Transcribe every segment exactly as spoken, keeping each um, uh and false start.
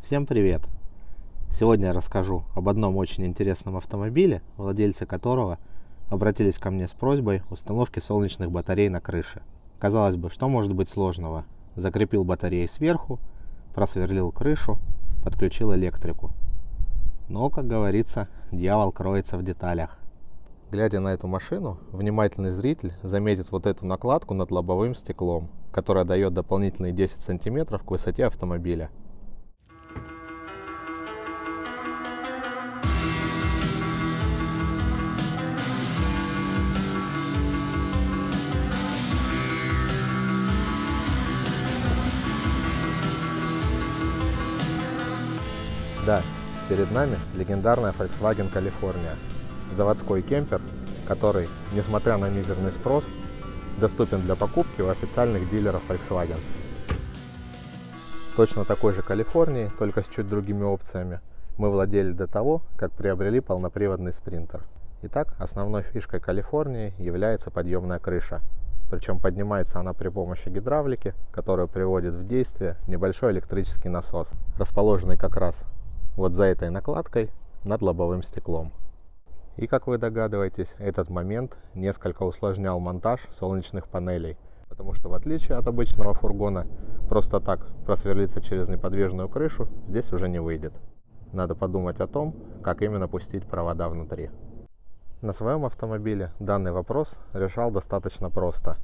Всем привет! Сегодня я расскажу об одном очень интересном автомобиле, владельцы которого обратились ко мне с просьбой установки солнечных батарей на крыше. Казалось бы, что может быть сложного? Закрепил батареи сверху, просверлил крышу, подключил электрику. Но, как говорится, дьявол кроется в деталях. Глядя на эту машину, внимательный зритель заметит вот эту накладку над лобовым стеклом, которая дает дополнительные десять сантиметров к высоте автомобиля. Да, перед нами легендарная Volkswagen California. Заводской кемпер, который, несмотря на мизерный спрос, доступен для покупки у официальных дилеров Volkswagen. Точно такой же Калифорнии, только с чуть другими опциями, мы владели до того, как приобрели полноприводный спринтер. Итак, основной фишкой Калифорнии является подъемная крыша. Причем поднимается она при помощи гидравлики, которая приводит в действие небольшой электрический насос, расположенный как раз вот за этой накладкой над лобовым стеклом. И, как вы догадываетесь, этот момент несколько усложнял монтаж солнечных панелей, потому что в отличие от обычного фургона, просто так просверлиться через неподвижную крышу здесь уже не выйдет. Надо подумать о том, как именно пустить провода внутри. На своем автомобиле данный вопрос решал достаточно просто.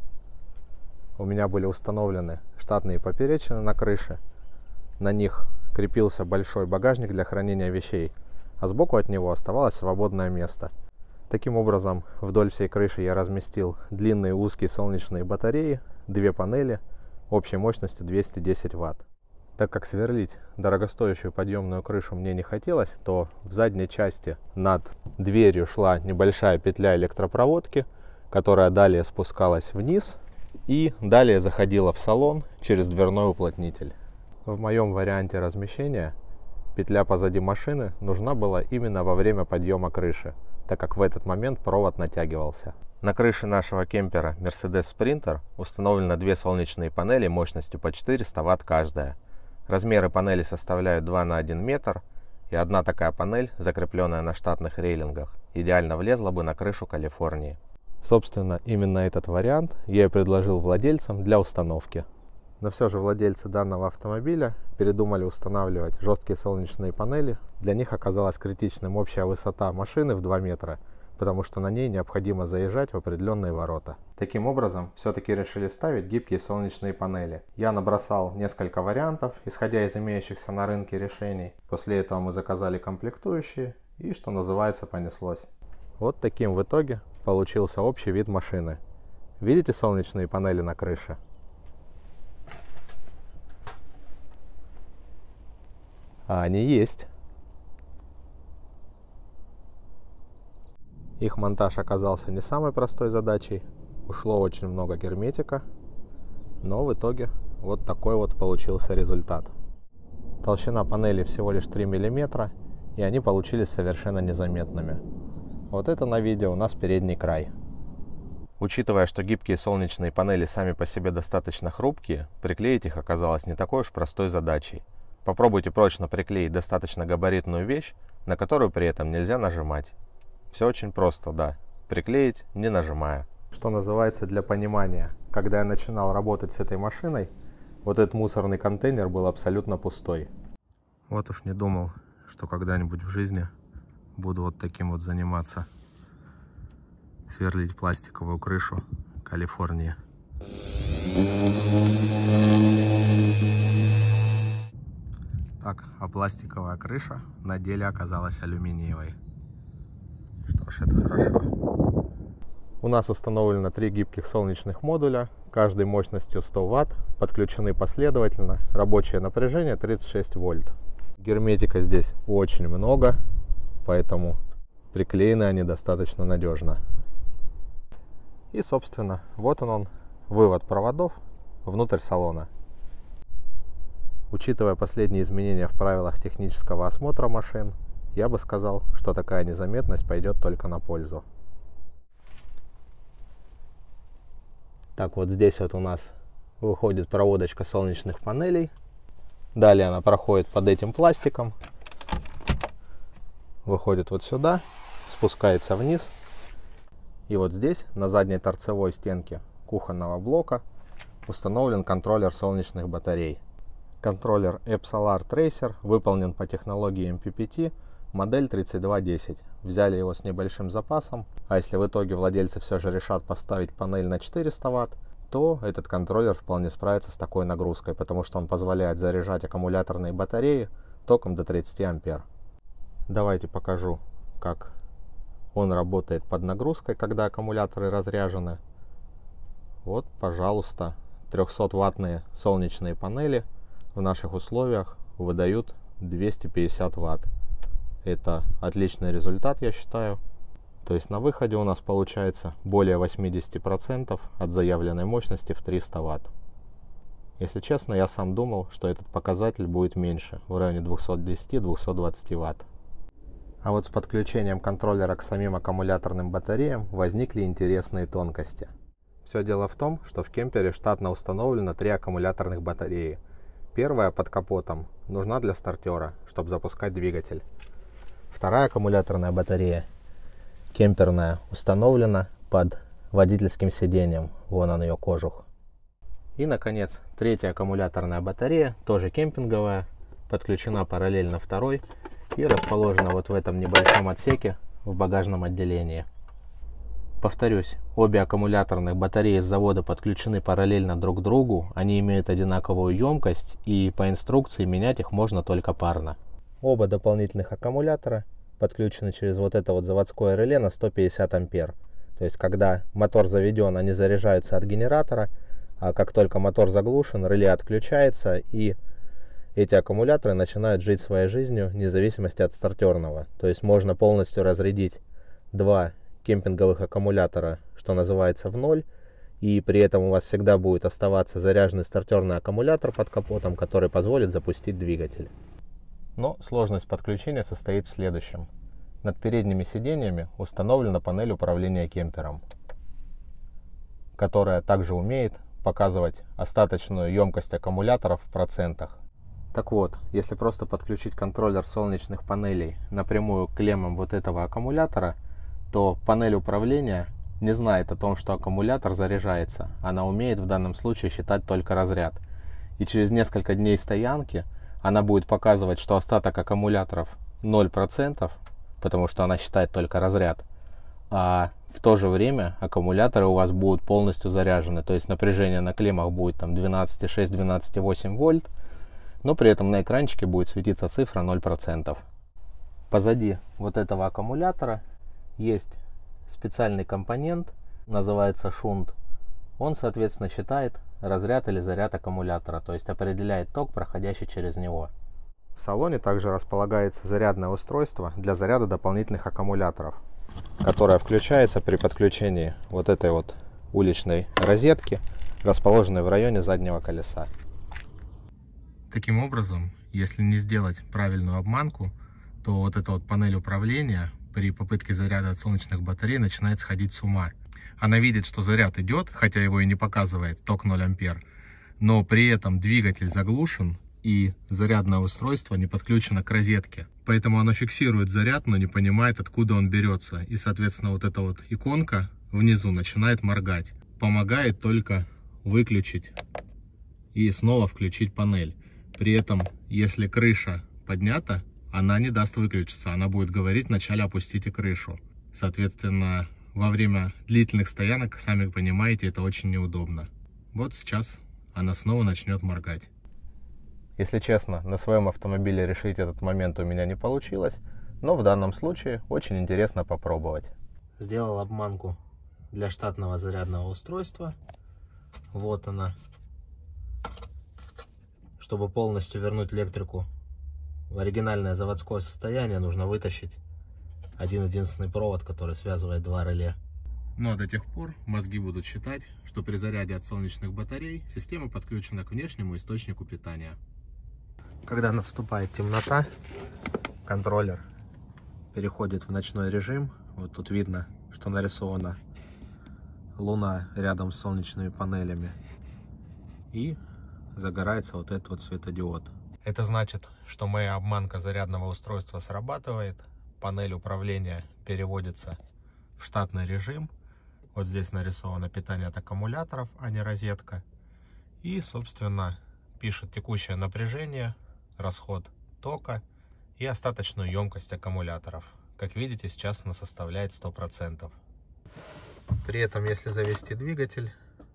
У меня были установлены штатные поперечины на крыше, на них крепился большой багажник для хранения вещей, а сбоку от него оставалось свободное место. Таким образом, вдоль всей крыши я разместил длинные узкие солнечные батареи, две панели общей мощностью двести десять ватт. Так как сверлить дорогостоящую подъемную крышу мне не хотелось, то в задней части над дверью шла небольшая петля электропроводки, которая далее спускалась вниз и далее заходила в салон через дверной уплотнитель. В моем варианте размещения петля позади машины нужна была именно во время подъема крыши, так как в этот момент провод натягивался. На крыше нашего кемпера Mercedes Sprinter установлены две солнечные панели мощностью по четыреста ватт каждая. Размеры панели составляют два на один метр, и одна такая панель, закрепленная на штатных рейлингах, идеально влезла бы на крышу Калифорнии. Собственно, именно этот вариант я и предложил владельцам для установки. Но все же владельцы данного автомобиля передумали устанавливать жесткие солнечные панели. Для них оказалась критичным общая высота машины в два метра, потому что на ней необходимо заезжать в определенные ворота. Таким образом, все-таки решили ставить гибкие солнечные панели. Я набросал несколько вариантов, исходя из имеющихся на рынке решений. После этого мы заказали комплектующие и, что называется, понеслось. Вот таким в итоге получился общий вид машины. Видите солнечные панели на крыше? А они есть. Их монтаж оказался не самой простой задачей. Ушло очень много герметика. Но в итоге вот такой вот получился результат. Толщина панели всего лишь три миллиметра, и они получились совершенно незаметными. Вот это на видео у нас передний край. Учитывая, что гибкие солнечные панели сами по себе достаточно хрупкие, приклеить их оказалось не такой уж простой задачей. Попробуйте прочно приклеить достаточно габаритную вещь, на которую при этом нельзя нажимать. Все очень просто, да. Приклеить, не нажимая. Что называется, для понимания, когда я начинал работать с этой машиной, вот этот мусорный контейнер был абсолютно пустой. Вот уж не думал, что когда-нибудь в жизни буду вот таким вот заниматься. Сверлить пластиковую крышу Калифорнии. Так, а пластиковая крыша на деле оказалась алюминиевой. Что ж, это хорошо. У нас установлено три гибких солнечных модуля, каждый мощностью сто ватт, подключены последовательно, рабочее напряжение тридцать шесть вольт. Герметика здесь очень много, поэтому приклеены они достаточно надежно. И, собственно, вот он, он вывод проводов внутрь салона. Учитывая последние изменения в правилах технического осмотра машин, я бы сказал, что такая незаметность пойдет только на пользу. Так, вот здесь вот у нас выходит проводочка солнечных панелей. Далее она проходит под этим пластиком, выходит вот сюда, спускается вниз. И вот здесь, на задней торцевой стенке кухонного блока, установлен контроллер солнечных батарей. Контроллер Epsolar Tracer выполнен по технологии эм пи пи ти, модель тридцать два десять. Взяли его с небольшим запасом, а если в итоге владельцы все же решат поставить панель на четыреста ватт, то этот контроллер вполне справится с такой нагрузкой, потому что он позволяет заряжать аккумуляторные батареи током до тридцати ампер. Давайте покажу, как он работает под нагрузкой, когда аккумуляторы разряжены. Вот, пожалуйста, трехсотваттные солнечные панели в наших условиях выдают двести пятьдесят ватт. Это отличный результат, я считаю. То есть на выходе у нас получается более восемьдесят процентов от заявленной мощности в триста ватт. Если честно, я сам думал, что этот показатель будет меньше, в районе двухсот десяти — двухсот двадцати ватт. А вот с подключением контроллера к самим аккумуляторным батареям возникли интересные тонкости. Все дело в том, что в кемпере штатно установлено три аккумуляторных батареи. Первая под капотом нужна для стартера, чтобы запускать двигатель. Вторая аккумуляторная батарея, кемперная, установлена под водительским сиденьем. Вон он, ее кожух. И, наконец, третья аккумуляторная батарея, тоже кемпинговая, подключена параллельно второй и расположена вот в этом небольшом отсеке в багажном отделении. Повторюсь, обе аккумуляторных батареи с завода подключены параллельно друг к другу, они имеют одинаковую емкость, и по инструкции менять их можно только парно. Оба дополнительных аккумулятора подключены через вот это вот заводское реле на сто пятьдесят ампер. То есть, когда мотор заведен, они заряжаются от генератора, а как только мотор заглушен, реле отключается, и эти аккумуляторы начинают жить своей жизнью вне зависимости от стартерного. То есть можно полностью разрядить два кемпинговых аккумулятора, что называется, в ноль, и при этом у вас всегда будет оставаться заряженный стартерный аккумулятор под капотом, который позволит запустить двигатель. Но сложность подключения состоит в следующем. Над передними сиденьями установлена панель управления кемпером, которая также умеет показывать остаточную емкость аккумуляторов в процентах. Так вот, если просто подключить контроллер солнечных панелей напрямую к клеммам вот этого аккумулятора, то панель управления не знает о том, что аккумулятор заряжается. Она умеет в данном случае считать только разряд. И через несколько дней стоянки она будет показывать, что остаток аккумуляторов ноль процентов, потому что она считает только разряд. А в то же время аккумуляторы у вас будут полностью заряжены. То есть напряжение на клеммах будет там двенадцать и шесть — двенадцать и восемь вольт. Но при этом на экранчике будет светиться цифра ноль процентов. Позади вот этого аккумулятора есть специальный компонент, называется шунт. Он, соответственно, считает разряд или заряд аккумулятора, то есть определяет ток, проходящий через него. В салоне также располагается зарядное устройство для заряда дополнительных аккумуляторов, которое включается при подключении вот этой вот уличной розетки, расположенной в районе заднего колеса. Таким образом, если не сделать правильную обманку, то вот эта вот панель управления при попытке заряда от солнечных батарей начинает сходить с ума. Она видит, что заряд идет, хотя его и не показывает, ток ноль ампер, но при этом двигатель заглушен и зарядное устройство не подключено к розетке. Поэтому оно фиксирует заряд, но не понимает, откуда он берется. И, соответственно, вот эта вот иконка внизу начинает моргать. Помогает только выключить и снова включить панель. При этом, если крыша поднята, она не даст выключиться. Она будет говорить: вначале опустите крышу. Соответственно, во время длительных стоянок, сами понимаете, это очень неудобно. Вот сейчас она снова начнет моргать. Если честно, на своем автомобиле решить этот момент у меня не получилось, но в данном случае очень интересно попробовать. Сделал обманку для штатного зарядного устройства. Вот она. Чтобы полностью вернуть электрику в оригинальное заводское состояние, нужно вытащить один единственный провод, который связывает два реле. Ну а до тех пор мозги будут считать, что при заряде от солнечных батарей система подключена к внешнему источнику питания. Когда наступает темнота, контроллер переходит в ночной режим. Вот тут видно, что нарисована луна рядом с солнечными панелями. И загорается вот этот вот светодиод. Это значит, что моя обманка зарядного устройства срабатывает, панель управления переводится в штатный режим. Вот здесь нарисовано питание от аккумуляторов, а не розетка. И, собственно, пишет текущее напряжение, расход тока и остаточную емкость аккумуляторов. Как видите, сейчас она составляет сто процентов. При этом, если завести двигатель,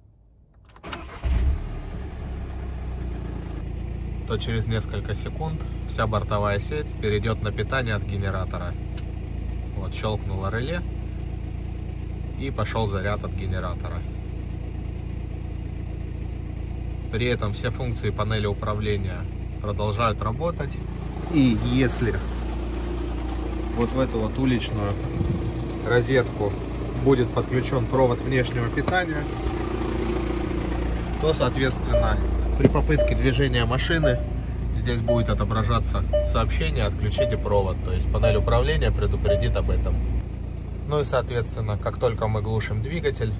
то через несколько секунд вся бортовая сеть перейдет на питание от генератора. Вот, щелкнуло реле и пошел заряд от генератора. При этом все функции панели управления продолжают работать. И если вот в эту вот уличную розетку будет подключен провод внешнего питания, то, соответственно, при попытке движения машины здесь будет отображаться сообщение «Отключите провод». То есть панель управления предупредит об этом. Ну и, соответственно, как только мы глушим двигатель,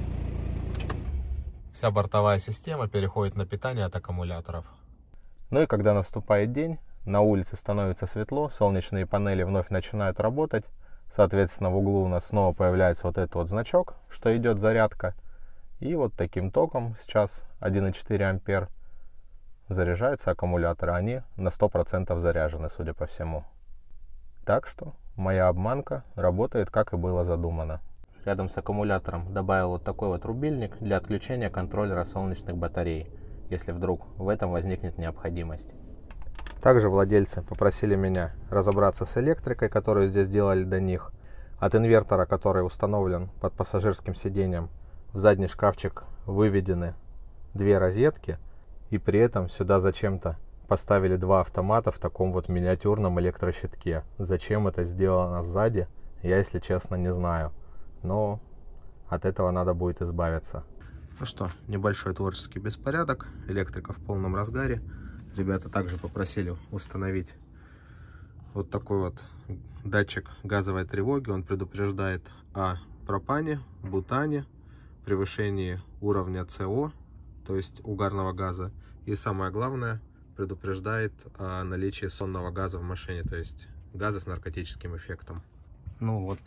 вся бортовая система переходит на питание от аккумуляторов. Ну и когда наступает день, на улице становится светло, солнечные панели вновь начинают работать. Соответственно, в углу у нас снова появляется вот этот вот значок, что идет зарядка. И вот таким током сейчас один и четыре ампер заряжаются аккумуляторы. Они на сто процентов заряжены, судя по всему. Так что моя обманка работает, как и было задумано. Рядом с аккумулятором добавил вот такой вот рубильник для отключения контроллера солнечных батарей, если вдруг в этом возникнет необходимость. Также владельцы попросили меня разобраться с электрикой, которую здесь делали до них. От инвертора, который установлен под пассажирским сиденьем, в задний шкафчик выведены две розетки. И при этом сюда зачем-то поставили два автомата в таком вот миниатюрном электрощитке. Зачем это сделано сзади, я, если честно, не знаю. Но от этого надо будет избавиться. Ну что, небольшой творческий беспорядок. Электрика в полном разгаре. Ребята также попросили установить вот такой вот датчик газовой тревоги. Он предупреждает о пропане, бутане, превышении уровня СО, то есть угарного газа. И самое главное, предупреждает о наличии сонного газа в машине, то есть газа с наркотическим эффектом. Ну вот,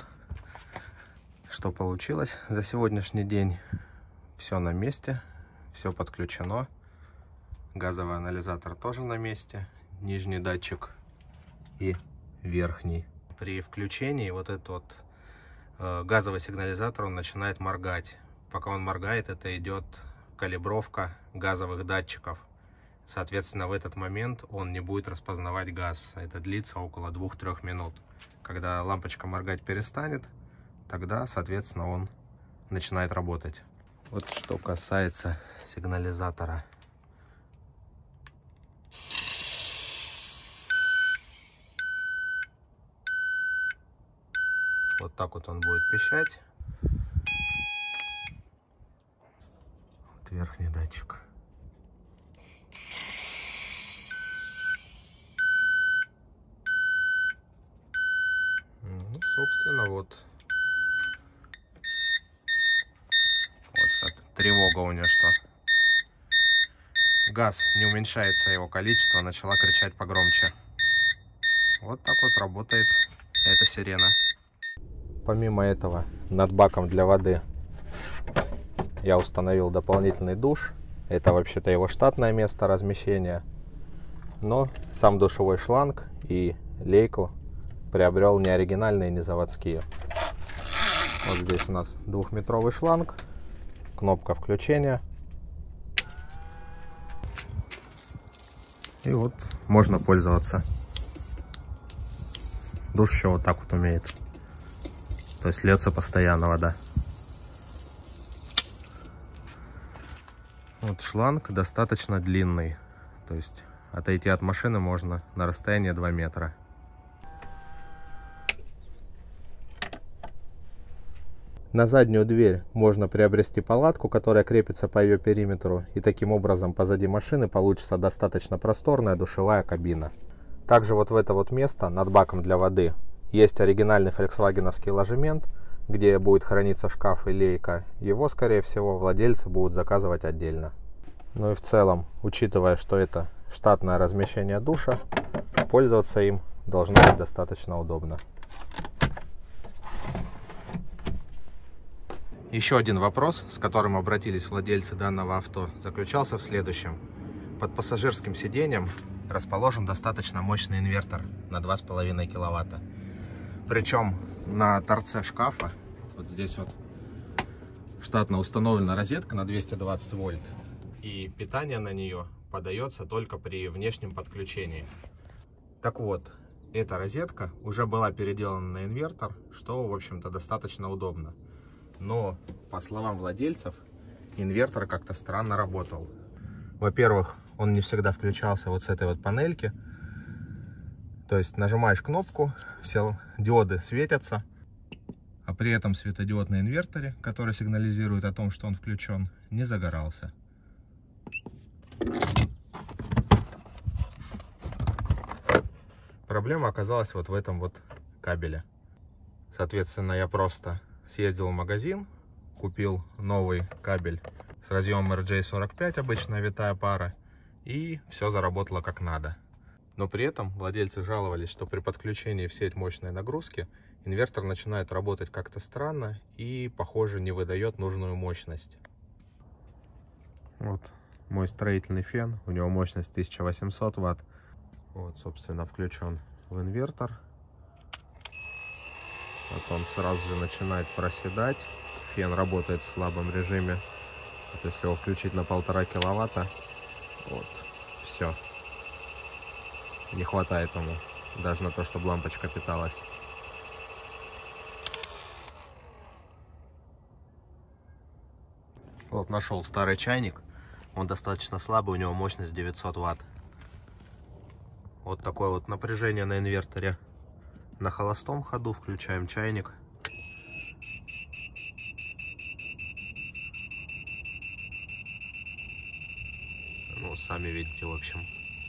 что получилось за сегодняшний день. Все на месте, все подключено. Газовый анализатор тоже на месте, нижний датчик и верхний. При включении вот этот вот э, газовый сигнализатор, он начинает моргать. Пока он моргает, это идет калибровка газовых датчиков. Соответственно, в этот момент он не будет распознавать газ. Это длится около двух-трёх минут. Когда лампочка моргать перестанет, тогда, соответственно, он начинает работать. Вот что касается сигнализатора. Вот так вот он будет пищать. Вот верхний датчик. Ну, собственно, вот. Вот так. Тревога у нее что. Газ не уменьшается, его количество, начала кричать погромче. Вот так вот работает эта сирена. Помимо этого, над баком для воды я установил дополнительный душ. Это вообще-то его штатное место размещения. Но сам душевой шланг и лейку приобрел не оригинальные, не заводские. Вот здесь у нас двухметровый шланг, кнопка включения. И вот можно пользоваться. Душ еще вот так вот умеет. То есть льется постоянно вода. Вот шланг достаточно длинный. То есть отойти от машины можно на расстояние два метра. На заднюю дверь можно приобрести палатку, которая крепится по ее периметру. И таким образом позади машины получится достаточно просторная душевая кабина. Также вот в это вот место над баком для воды есть оригинальный фольксвагеновский ложемент, где будет храниться шкаф и лейка. Его, скорее всего, владельцы будут заказывать отдельно. Ну и в целом, учитывая, что это штатное размещение душа. Пользоваться им должно быть достаточно удобно. Еще один вопрос, с которым обратились владельцы данного авто, заключался в следующем. Под пассажирским сиденьем расположен достаточно мощный инвертор на два с половиной киловатта. Причем на торце шкафа, вот здесь вот, штатно установлена розетка на двести двадцать вольт. И питание на нее подается только при внешнем подключении. Так вот, эта розетка уже была переделана на инвертор, что, в общем-то, достаточно удобно. Но, по словам владельцев, инвертор как-то странно работал. Во-первых, он не всегда включался вот с этой вот панельки. То есть нажимаешь кнопку, все диоды светятся, а при этом светодиод на инверторе, который сигнализирует о том, что он включен, не загорался. Проблема оказалась вот в этом вот кабеле. Соответственно, я просто съездил в магазин, купил новый кабель с разъемом эр джей сорок пять, обычная витая пара, и все заработало как надо. Но при этом владельцы жаловались, что при подключении в сеть мощной нагрузки инвертор начинает работать как-то странно и, похоже, не выдает нужную мощность. Вот мой строительный фен, у него мощность тысяча восемьсот ватт. Вот, собственно, включен в инвертор. Вот он сразу же начинает проседать. Фен работает в слабом режиме. Вот если его включить на полтора киловатта, вот, все. Не хватает ему даже на то, чтобы лампочка питалась. Вот нашел старый чайник. Он достаточно слабый, у него мощность девятьсот ватт. Вот такое вот напряжение на инверторе. На холостом ходу включаем чайник. Ну, сами видите, в общем.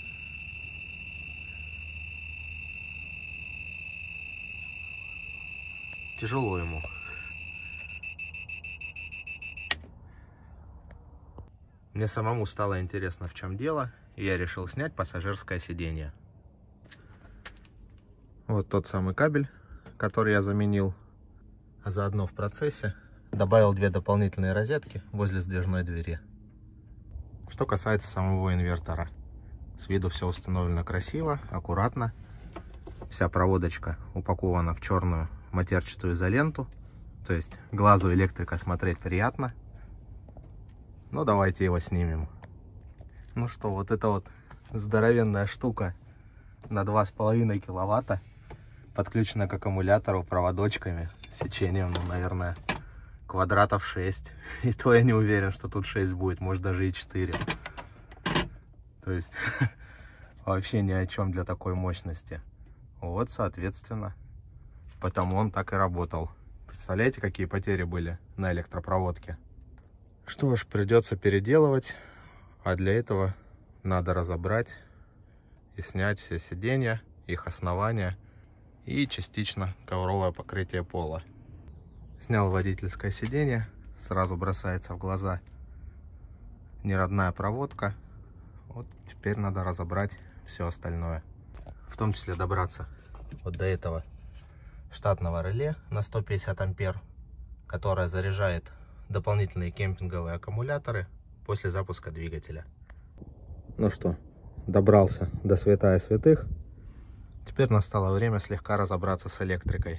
Тяжело ему. Мне самому стало интересно, в чем дело, и я решил снять пассажирское сиденье. Вот тот самый кабель, который я заменил, а заодно в процессе добавил две дополнительные розетки возле сдвижной двери. Что касается самого инвертора, с виду все установлено красиво, аккуратно. Вся проводочка упакована в черную матерчатую изоленту, то есть глазу электрика смотреть приятно. Ну, давайте его снимем. Ну что, вот эта вот здоровенная штука на два с половиной киловатта, подключена к аккумулятору проводочками, сечением, ну, наверное, квадратов шесть. И то я не уверен, что тут шесть будет, может даже и четыре. То есть вообще ни о чем для такой мощности. Вот, соответственно, потому он так и работал. Представляете, какие потери были на электропроводке? Что ж, придется переделывать, а для этого надо разобрать и снять все сиденья, их основания и частично ковровое покрытие пола. Снял водительское сиденье, сразу бросается в глаза неродная проводка. Вот теперь надо разобрать все остальное, в том числе добраться вот до этого штатного реле на сто пятьдесят ампер, которое заряжает дополнительные кемпинговые аккумуляторы после запуска двигателя. Ну что, добрался до святая святых. Теперь настало время слегка разобраться с электрикой.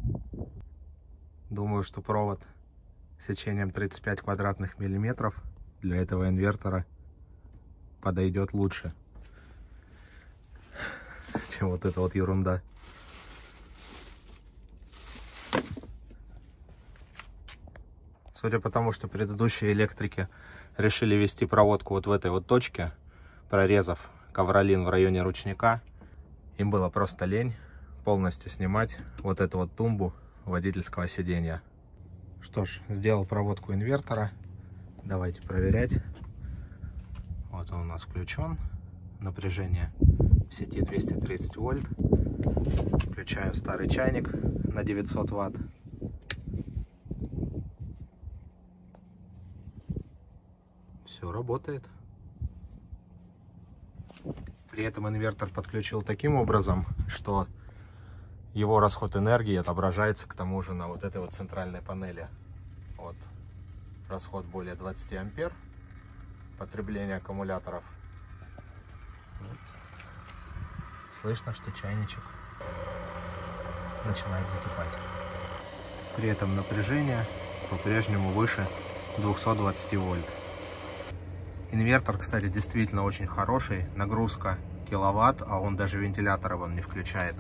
Думаю, что провод сечением тридцать пять квадратных миллиметров для этого инвертора подойдет лучше, чем вот эта вот ерунда. Судя по тому, что предыдущие электрики решили вести проводку вот в этой вот точке, прорезав ковролин в районе ручника, им было просто лень полностью снимать вот эту вот тумбу водительского сиденья. Что ж, сделал проводку инвертора. Давайте проверять. Вот он у нас включен. Напряжение в сети двести тридцать вольт. Включаю старый чайник на девятьсот ватт. Все работает. При этом инвертор подключил таким образом, что его расход энергии отображается к тому же на вот этой вот центральной панели. Вот. Расход более двадцати ампер. Потребление аккумуляторов. Вот. Слышно, что чайничек начинает закипать. При этом напряжение по-прежнему выше двухсот двадцати вольт. Инвертор, кстати, действительно очень хороший. Нагрузка киловатт, а он даже вентилятора вон не включает.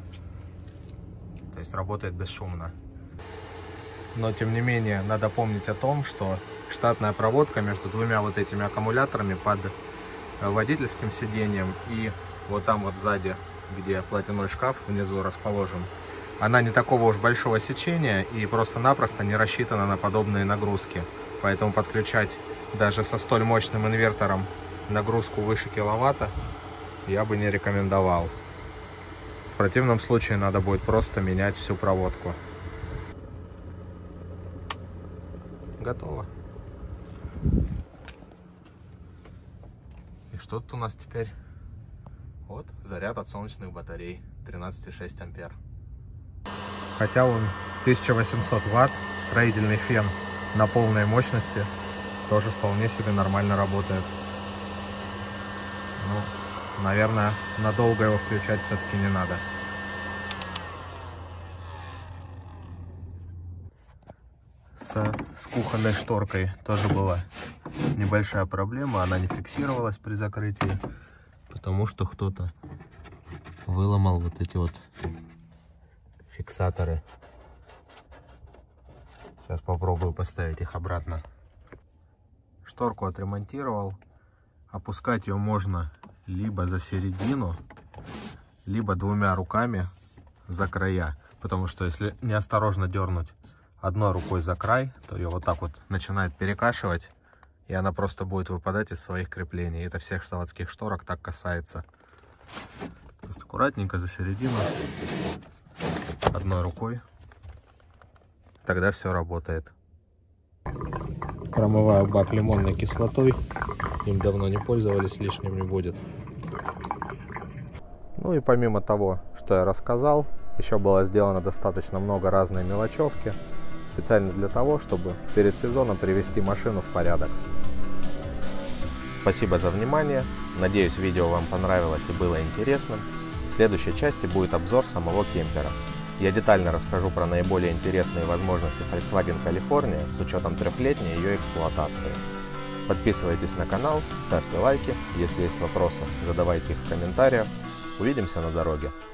То есть работает бесшумно. Но, тем не менее, надо помнить о том, что штатная проводка между двумя вот этими аккумуляторами под водительским сиденьем и вот там вот сзади, где платяной шкаф внизу расположен, она не такого уж большого сечения и просто-напросто не рассчитана на подобные нагрузки. Поэтому подключать даже со столь мощным инвертором нагрузку выше киловатта я бы не рекомендовал. В противном случае надо будет просто менять всю проводку. Готово. И что тут у нас теперь? Вот заряд от солнечных батарей тринадцать и шесть ампер. Хотя он тысяча восемьсот ватт, строительный фен на полной мощности тоже вполне себе нормально работает. Ну, наверное, надолго его включать все-таки не надо. С, с кухонной шторкой тоже была небольшая проблема. Она не фиксировалась при закрытии, потому что кто-то выломал вот эти вот фиксаторы. Сейчас попробую поставить их обратно. Шторку отремонтировал. Опускать ее можно либо за середину, либо двумя руками за края. Потому что если неосторожно дернуть одной рукой за край, то ее вот так вот начинает перекашивать, и она просто будет выпадать из своих креплений. Это всех заводских шторок так касается. Просто аккуратненько за середину, одной рукой. Тогда все работает. Промываю бак лимонной кислотой. Им давно не пользовались, лишним не будет. Ну и помимо того, что я рассказал, еще было сделано достаточно много разной мелочевки. Специально для того, чтобы перед сезоном привести машину в порядок. Спасибо за внимание. Надеюсь, видео вам понравилось и было интересным. В следующей части будет обзор самого кемпера. Я детально расскажу про наиболее интересные возможности Volkswagen California с учетом трехлетней ее эксплуатации. Подписывайтесь на канал, ставьте лайки. Если есть вопросы, задавайте их в комментариях. Увидимся на дороге.